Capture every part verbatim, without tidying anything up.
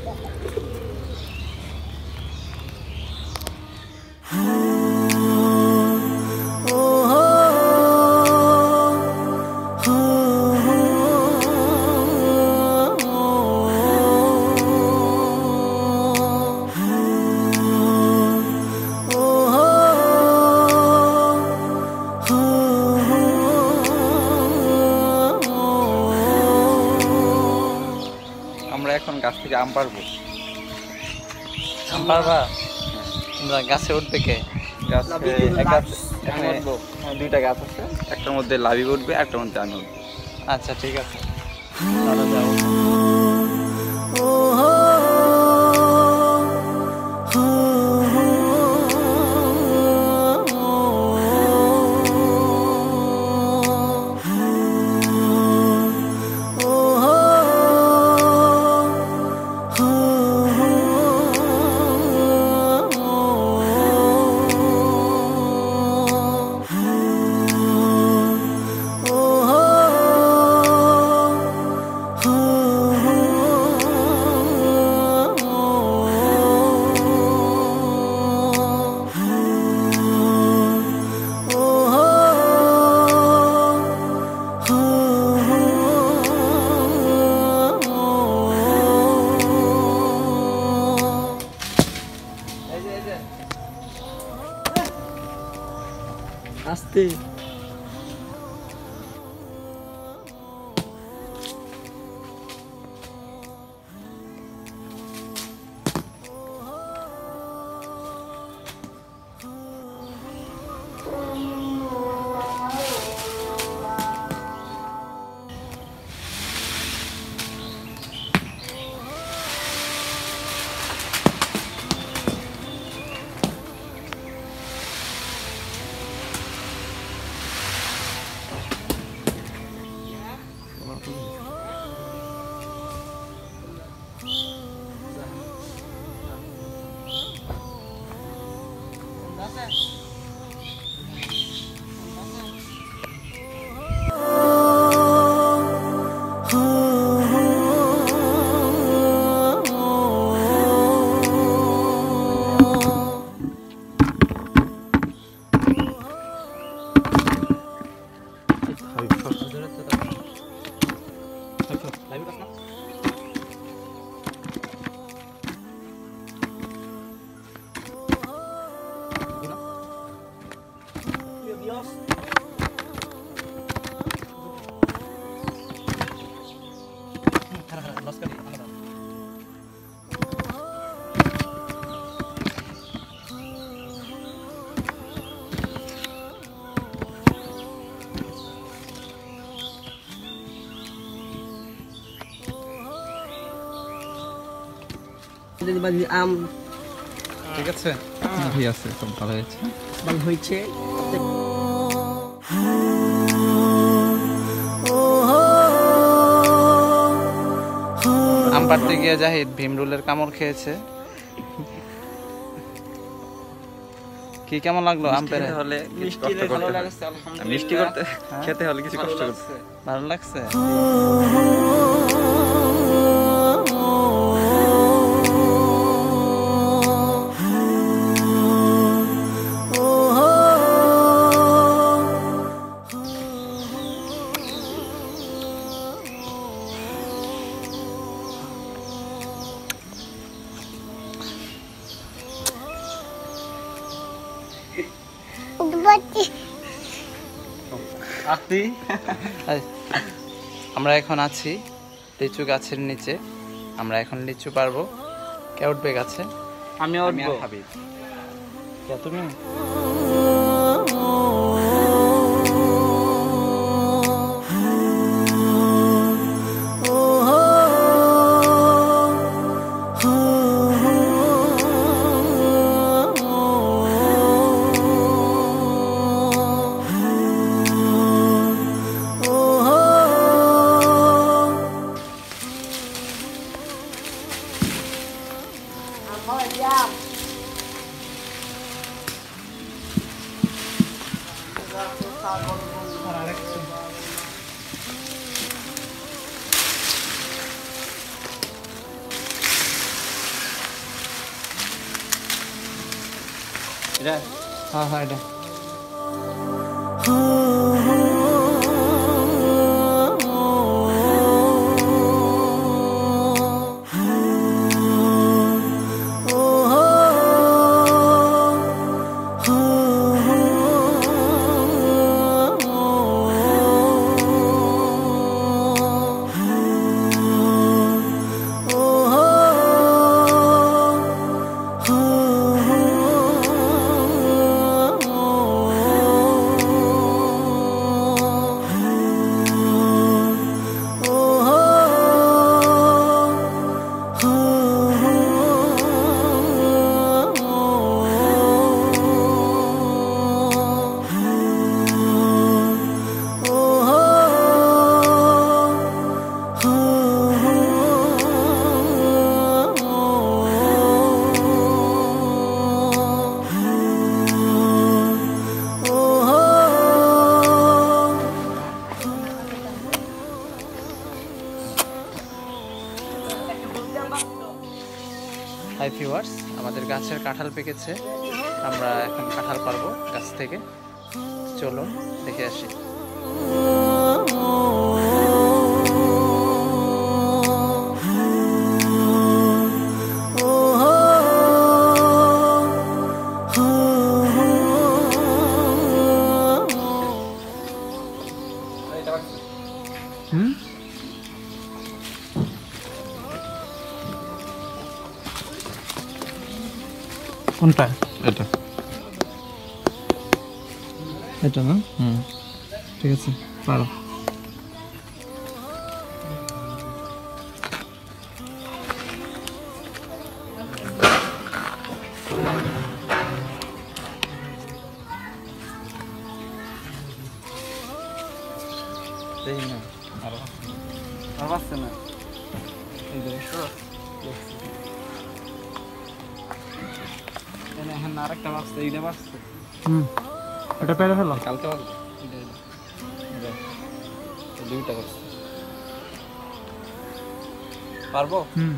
এখন গাছ থেকে আম পারবো। আম পারবা? তোমরা গাছে উঠবে কে? গাছে এখানে দুইটা গাছ আছে, একটার মধ্যে লাবি উঠবে, একটার মধ্যে আমি উঠবো। আচ্ছা ঠিক আছে, তাহলে যাও। আস্তে আম ঠিক আছে, ঠিক আছে, সব ভালো হয়েছে, ভালো হয়েছে। আম পাড়তে গিয়ে জাহিদ ভীমরুলের কামড় খেয়েছে। কি কেমন লাগলো আম পেড়ে? হলে মিষ্টি ভালো লাগছে, আলহামদুলিল্লাহ। মিষ্টি করতে খেতে হলে কিছু কষ্ট করতে ভালো লাগছে। আমরা এখন আছি লিচু গাছের নিচে। আমরা এখন লিচু পারবো। কে উঠবে গাছে? আমি উঠবো। কে তুমি? এটা হ্যাঁ হ্যাঁ এটা হাই ভিউয়ার্স, আমাদের গাছের কাঁঠাল পেকেছে। আমরা এখন কাঁঠাল পারবো গাছ থেকে। চলুন দেখে আসি। হুম কোনটা? এটা এটা না? হুম ঠিক আছে, পারো। দেখি না আরো আর বাঁচছে না এই দেখো এখানে এখন আরেকটা বাঁচছে, এইটা বাঁচছে। হুম এটা পেরে ফেলো। কালকে বাঁচবে দুইটা বাঁচছে। পারবো? হুম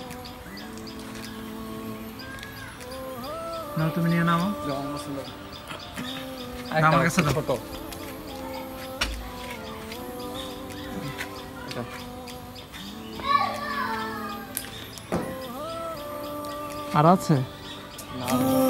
নাও, তুমি নিয়ে নাও। আমার কাছে দাও। ছোট আর আছে? না